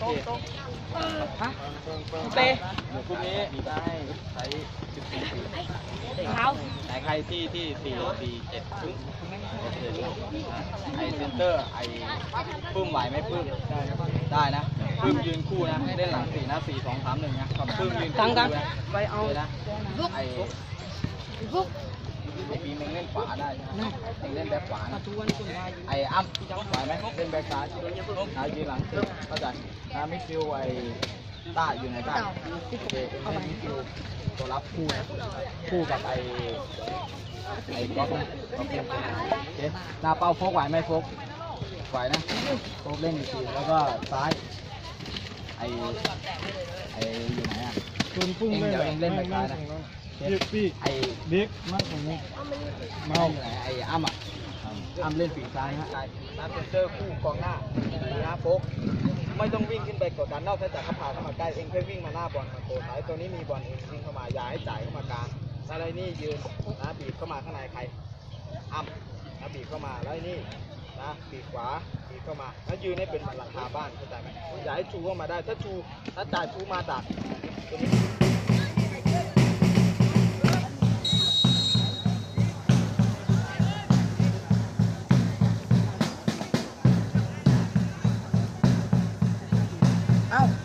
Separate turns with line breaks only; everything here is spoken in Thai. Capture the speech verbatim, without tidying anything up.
เคฮะเตะหนูพวกนี้ได้ใช้สิบสี่เท้าแต่ใครที่ที่สี่สี่เจ็ดครึ่งไอเซนเตอร์ไอปื้มไหวไหมปื้มได้ได้นะปื้มยืนคู่นะเล่นหลังสี่นะสี่สองสามหนึ่งนะปื้มยืนคู่นะไปเอานะไอไอปีมึงเล่นขวาได้นะมึงเล่นแบ็คขวานะไออ้ำไหวไหมเล่นแบ็คซ้ายนะยืนหลังสี่เข้าใจนะมิดฟิลไอต้าอยู่ไหนต้าโอเคเล่นมิดฟิลตัวรับคู่นะคู่กับไอไอ้บล็อกนะบล็อกเล่นโอเคหน้าเป้าโฟกไหวไหมโฟกไหวนะโฟกเล่นอีกทีแล้วก็ซ้ายไอ้ไอ้อยู่ไหนอ่ะเองเดี๋ยวเองเล่นแบบซ้ายนะไอ้บิ๊กมากตรงนี้มาอยู่ไหนไอ้อ้ำอ่ะอ้ำเล่นปีกซ้ายฮะน้ำเซนเตอร์คู่กองหน้านะโฟกไม่ต้องวิ่งขึ้นไปกดดันนอกจากเขาผ่าเข้ามาใกล้เองแค่วิ่งมาหน้าบอลมาโกนไอ้ตัวนี้มีบอลเองวิ่งเข้ามาอย่าให้จ่ายเข้ามากลางอะไรนี่ยืนนะบีบเข้ามาข้างในใครอ้ำนะบีบเข้ามาแล้วนี่นะบีบขวาบีบเข้ามาแล้วยืนให้เป็นหลังคาบ้านเข้าใจไหมอย่าให้ชูเข้ามาได้ถ้าชูถ้าจ่ายชูมาดักตัวนี้เอ้า